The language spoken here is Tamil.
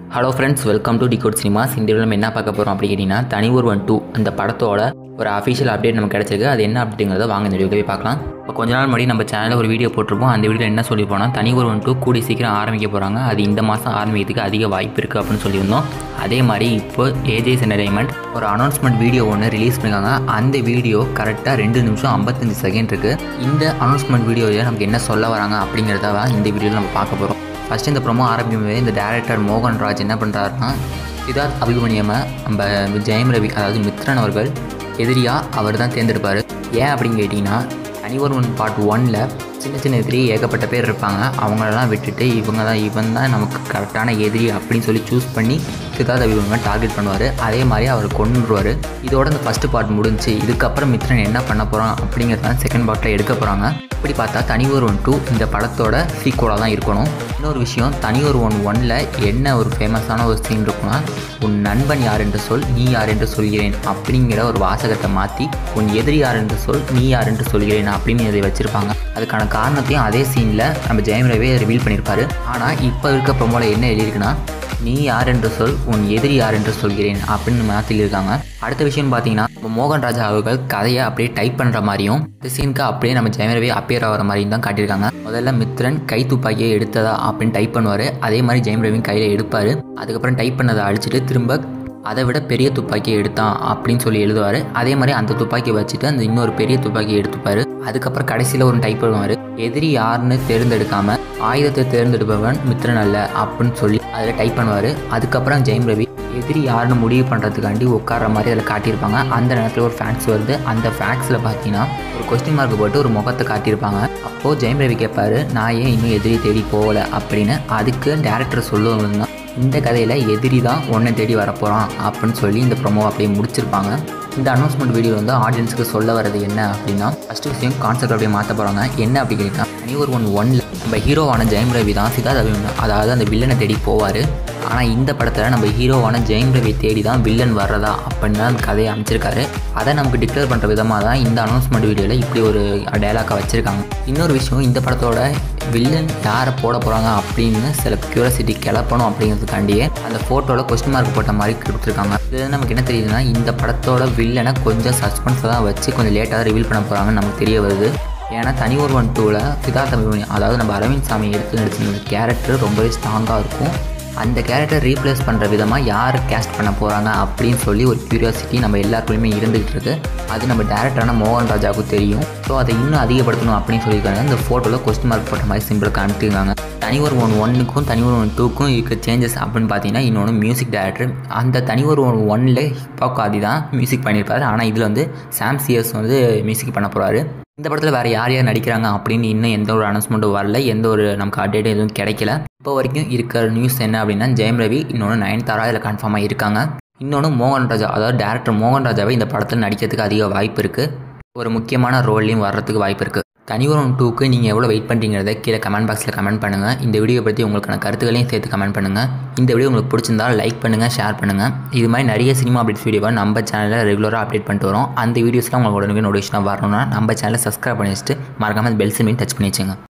Hello friends, welcome to decode cinemas. இந்த வீடியோவில் நம்ம என்ன பார்க்க போகிறோம் அப்படி கேட்டிங்கன்னா, தனி ஒருவன் 2 அந்த படத்தோட ஒரு அஃபிஷியல் அப்டேட் நமக்கு கிடச்சிருக்கு. அது என்ன அப்படிங்கிறத வாங்க இந்த வீடியோவை பார்க்கலாம். இப்போ கொஞ்ச நாள் முன்னாடி நம்ம சேனலில் ஒரு வீடியோ போட்டிருப்போம். அந்த வீடியோவில் என்ன சொல்லியிருப்போம்னா, தனி ஒருவன் 2 கூடி சீக்கிரம் ஆரம்பிக்க போகிறாங்க. அது இந்த மாதம் ஆரம்பிக்கிறதுக்கு அதிக வாய்ப்பு இருக்குது அப்படின்னு சொல்லியிருந்தோம். அதே மாதிரி இப்போ ஏஜேஎஸ் என்டர்டைன்மெண்ட் ஒரு அனௌன்ஸ்மெண்ட் வீடியோ ஒன்று ரிலீஸ் பண்ணியிருக்காங்க. அந்த வீடியோ கரெக்டாக 2 நிமிஷம் 55 செகண்ட் இருக்குது. இந்த அனௌன்ஸ்மெண்ட் வீடியோவில் நமக்கு என்ன சொல்ல வராங்க அப்படிங்கிறத இந்த வீடியோவில் நம்ம பார்க்க போகிறோம். ஃபஸ்ட்டு இந்த ப்ரோமோ ஆரம்பிக்கும்போது இந்த டேரக்டர் மோகன்ராஜ் என்ன பண்ணுறாருன்னா, சித்தார்த் அபிமன்யுவை நம்ம ஜெயம் ரவி அதாவது மித்ரன் அவர்கள் எதிரியாக அவர் தான் தேர்ந்தெடுப்பார். ஏன் அப்படின்னு கேட்டிங்கன்னா, தனி ஒருவன் பார்ட் 1ல் சின்ன எதிரி ஏகப்பட்ட பேர் இருப்பாங்க. அவங்களெல்லாம் விட்டுட்டு இவன் தான் நமக்கு கரெக்டான எதிரி அப்படின்னு சொல்லி சூஸ் பண்ணி சித்தார்த் அபிமன்யுவை டார்கெட் பண்ணுவார். அதே மாதிரி அவர் கொண்டுருவார். இதோட இந்த ஃபஸ்ட்டு பார்ட் முடிஞ்சு இதுக்கப்புறம் மித்ரன் என்ன பண்ண போகிறான் அப்படிங்கிறதான் செகண்ட் பார்ட்டில் எடுக்க போகிறாங்க. இப்படி பார்த்தா தனி ஒருவன் 2 இந்த படத்தோட சீக்குவலாக தான் இருக்கணும். இன்னொரு விஷயம், தனி ஒருவன் 1ல் என்ன ஒரு ஃபேமஸான ஒரு சீன் இருக்குன்னா, உன் நண்பன் யார் என்று சொல், நீ யார் என்று சொல்கிறேன் அப்படிங்கிற ஒரு வாசகத்தை மாற்றி உன் எதிரி யார் என்று சொல், நீ யார் என்று சொல்கிறேன் அப்படின்னு இதை வச்சுருப்பாங்க. அதுக்கான காரணத்தையும் அதே சீனில் நம்ம ஜெயம் ரவியை ரிவீல் பண்ணியிருப்பார். ஆனால் இப்போ இருக்க ப்ரோமோவில் என்ன எழுதியிருக்குன்னா, நீ யார் என்று சொல், உன் எதிரி யார் என்று சொல்கிறேன் அப்படின்னு மாற்றிருக்காங்க. அடுத்த விஷயம் பார்த்தீங்கன்னா, மோகன்ராஜ் அவர்கள் கதையை அப்படியே டைப் பண்ணுற மாதிரியும் இந்த சீனுக்கு அப்படியே நம்ம ஜெயம் ரவி அப்பியர் ஆகிற மாதிரியும் தான் காட்டியிருக்காங்க. முதல்ல மித்ரன் கை துப்பாக்கியை எடுத்ததா அப்படின்னு டைப் பண்ணுவார். அதே மாதிரி ஜெயம் ரவியும் கையில் எடுப்பார். அதுக்கப்புறம் டைப் பண்ணதை அழிச்சிட்டு திரும்ப அதை விட பெரிய துப்பாக்கியை எடுத்தான் அப்படின்னு சொல்லி எழுதுவார். அதே மாதிரி அந்த துப்பாக்கியை வச்சுட்டு அந்த இன்னொரு பெரிய துப்பாக்கியை எடுத்துப்பார். அதுக்கப்புறம் கடைசியில் ஒரு டைப் பண்ணுவார், எதிரி யாருன்னு தேர்ந்தெடுக்காம ஆயுதத்தை தேர்ந்தெடுப்பவன் மித்ரன் அல்ல அப்படின்னு சொல்லி அதில் டைப் பண்ணுவார். அதுக்கப்புறம் ஜெயம் ரவி எதிரி யாருன்னு முடிவு பண்ணுறதுக்காண்டி உட்கார்ற மாதிரி அதில் காட்டியிருப்பாங்க. அந்த நேரத்தில் ஒரு ஃபேக்ஸ் வருது. அந்த ஃபேக்ஸில் பார்த்தீங்கன்னா ஒரு கொஸ்டின் மார்க் போட்டு ஒரு முகத்தை காட்டியிருப்பாங்க. அப்போது ஜெயம் ரவி கேட்பார், நான் ஏன் இன்னும் எதிரி தேடி போகலை அப்படின்னு. அதுக்கு டேரக்டர் சொல்லுவாங்க, இந்த கதையில் எதிரி தான் உன்னை தேடி வரப்போகிறான் அப்படின்னு சொல்லி இந்த ப்ரோமோ அப்படியே முடிச்சிருப்பாங்க. இந்த அனௌன்ஸ்மெண்ட் வீடியோ ஆடியன்ஸுக்கு சொல்ல வரது என்ன அப்படின்னா, ஃபஸ்ட்டு விஷயம் கான்செப்ட் அப்படியே மாற்ற போகிறாங்க. என்ன அப்படி கேட்டா, தனி ஒருவன் 1ல் நம்ம ஹீரோவான ஜெயம் ரவி தான் சித்தார்த் அபிமன்யு அதாவது அந்த வில்லனை தேடி போவார். ஆனால் இந்த படத்தில் நம்ம ஹீரோவான ஜெயம் ரவி தேடி தான் வில்லன் வர்றதா அப்படின்னு தான் கதையை அமைச்சிருக்காரு. அதை நமக்கு டிக்ளேர் பண்ணுற விதமாக தான் இந்த அனௌன்ஸ்மெண்ட் வீடியோவில் இப்படி ஒரு டைலாக்காக வச்சுருக்காங்க. இன்னொரு விஷயம், இந்த படத்தோட வில்லன் யாரை போட போகிறாங்க அப்படின்னு சில க்யூரியாசிட்டி கிளப்பணும் அப்படிங்கிறதுக்காண்டியே அந்த ஃபோட்டோவில் கொஸ்டின் மார்க் போட்ட மாதிரி கொடுத்துருக்காங்க. இது நமக்கு என்ன தெரியுதுன்னா, இந்த படத்தோட வில்லனை கொஞ்சம் சஸ்பென்ஸை தான் வச்சு கொஞ்சம் லேட்டாக ரிவீல் பண்ண போகிறாங்கன்னு நமக்கு தெரிய வருது. ஏன்னா தனி ஒருவன் 2ல் சித்தார்த் அபிமன்யு அதாவது நம்ம அரவிந்த் சாமி எடுத்து நடிச்சிருந்த கேரக்டர் ரொம்பவே ஸ்ட்ராங்காக இருக்கும். அந்த கேரக்டர் ரீப்ளேஸ் பண்ணுற விதமாக யார் கேஸ்ட் பண்ண போகிறாங்க அப்படின்னு சொல்லி ஒரு க்யூரியாசிட்டி நம்ம எல்லாருக்குள்ளேயுமே இருந்துகிட்டு இருக்குது. அது நம்ம டேரக்டரான மோகன்ராஜாவுக்கு தெரியும். ஸோ அதை இன்னும் அதிகப்படுத்தணும் அப்படின்னு சொல்லியிருக்காங்க. இந்த ஃபோட்டோவில் கொஸ்டின் மார்க் போட்ட மாதிரி சிம்பிள் காமிட்டிருக்காங்க. தனி ஒருவன் 1க்கும் தனி ஒருவன் 2க்கும் இருக்க சேஞ்சஸ் அப்படின்னு பார்த்தீங்கன்னா, இன்னொன்று மியூசிக் டைரக்டர். அந்த தனி ஒருவன் 1ல் ஹிப்ஹாப் ஆதி தான் மியூசிக் பண்ணியிருப்பாரு. ஆனால் இதில் சாம் சிஎஸ் மியூசிக் பண்ண போகிறாரு. இந்த படத்தில் வேறு யார் நடிக்கிறாங்க அப்படின்னு இன்னும் எந்த ஒரு அனௌன்ஸ்மெண்ட்டும் வரல. எந்த ஒரு நமக்கு அப்டேட்டும் எதுவும் கிடைக்கல. இப்போ வரைக்கும் இருக்கிற நியூஸ் என்ன அப்படின்னா, ஜெயம் ரவி, இன்னொன்று நயன்தாரா இதில் கன்ஃபார்மாக இருக்காங்க. இன்னொன்று மோகன்ராஜா அதாவது டேரக்டர் மோகன்ராஜாவை இந்த படத்தில் நடிக்கிறதுக்கு அதிக வாய்ப்பு இருக்குது. ஒரு முக்கியமான ரோல்லையும் வர்றதுக்கு வாய்ப்பு இருக்குது. தனி ஒருவன் 2க்கு நீங்கள் எவ்வளோ வெயிட் பண்ணுறீங்கிறத கீழே கமெண்ட் பாக்ஸில் கமெண்ட் பண்ணுங்கள். இந்த வீடியோ பற்றி உங்களுக்கான கருத்துக்களையும் சேர்த்து கமெண்ட் பண்ணுங்கள். இந்த வீடியோ உங்களுக்கு பிடிச்சிருந்தால் லைக் பண்ணுங்கள், ஷேர் பண்ணுங்கள். இது மாதிரி நிறைய சினிமா அப்டேட்ஸ் வீடியோவை நம்ம சேனலில் ரெகுலராக அப்டேட் பண்ணிட்டு வரோம். அந்த வீடியோஸ்லாம் உங்களுக்கு உடனே நோட்டிஃபிகேஷன் வரணும்னா நம்ம சேனலை சப்ஸ்கிரைப் பண்ணி வச்சுட்டு மறக்காமல் பெல் சிம்மையும் டச் பண்ணி வச்சுங்க.